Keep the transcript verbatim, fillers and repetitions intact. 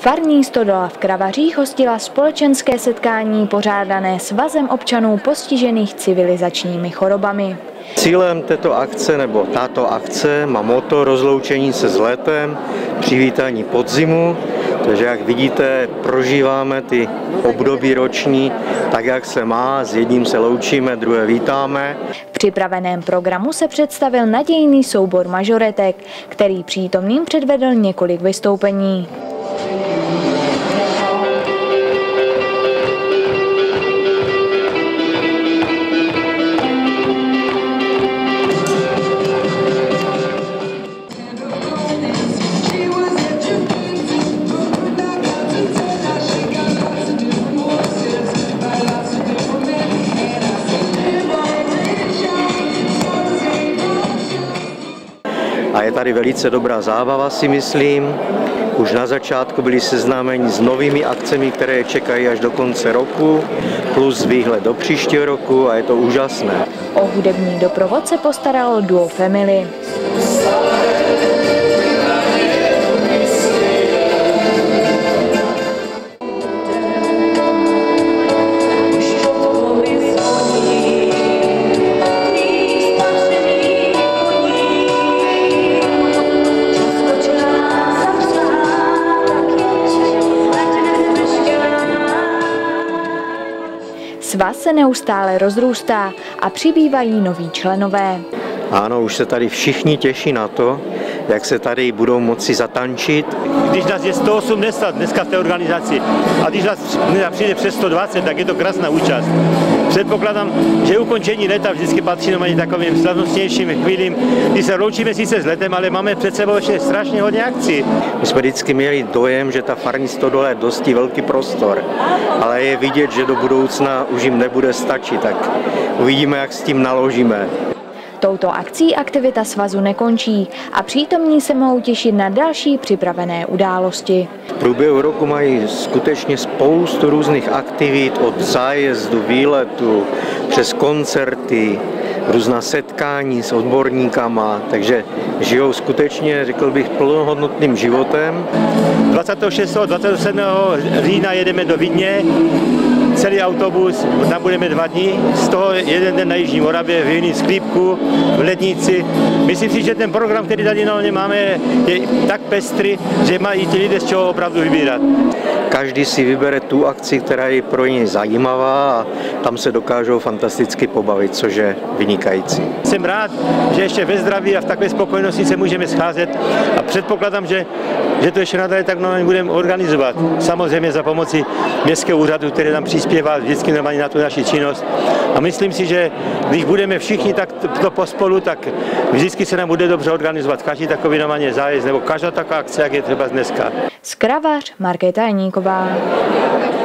Farní stodola v Kravařích hostila společenské setkání pořádané Svazem občanů postižených civilizačními chorobami. Cílem této akce nebo táto akce má motto rozloučení se s létem, přivítání podzimu, takže jak vidíte, prožíváme ty období roční tak, jak se má, s jedním se loučíme, druhé vítáme. V připraveném programu se představil nadějný soubor mažoretek, který přítomným předvedl několik vystoupení. A je tady velice dobrá zábava, si myslím. Už na začátku byli seznámeni s novými akcemi, které je čekají až do konce roku, plus výhled do příštího roku a je to úžasné. O hudební doprovod se postaralo duo Family. Svaz se neustále rozrůstá a přibývají noví členové. Ano, už se tady všichni těší na to, jak se tady budou moci zatančit. Když nás je sto osmdesát dneska v té organizaci a když nás přijde přes sto dvacet, tak je to krásná účast. Předpokládám, že ukončení leta vždycky patří normálně takovým slavnostnějším chvílím, kdy se loučíme sice s letem, ale máme před sebou ještě strašně hodně akcí. My jsme vždycky měli dojem, že ta farní stodola je dosti velký prostor, ale je vidět, že do budoucna už jim nebude stačit, tak uvidíme, jak s tím naložíme. Touto akcí aktivita svazu nekončí a přítomní se mohou těšit na další připravené události. V průběhu roku mají skutečně spoustu různých aktivit, od zájezdu, výletu, přes koncerty, různá setkání s odborníkama, takže žijou skutečně, řekl bych, plnohodnotným životem. dvacátého šestého a dvacátého sedmého října jedeme do Vídně. Celý autobus, tam budeme dva dny, z toho jeden den na Jižní Moravě, v Jiný Sklípku, v Lednici. Myslím si, že ten program, který tady máme, je tak pestrý, že mají ti lidé z čeho opravdu vybírat. Každý si vybere tu akci, která je pro ně zajímavá a tam se dokážou fantasticky pobavit, což je vynikající. Jsem rád, že ještě ve zdraví a v takové spokojenosti se můžeme scházet a předpokládám, že, že to ještě nadále tak normálně budeme organizovat. Samozřejmě za pomoci městského úřadu, který nám přispívá vždycky normálně na tu naši činnost. A myslím si, že když budeme všichni tak to pospolu, tak vždycky se nám bude dobře organizovat každý takový normálně zájezd nebo každá taková akce, jak je třeba dneska. Z Kravař Markéta Jeníková.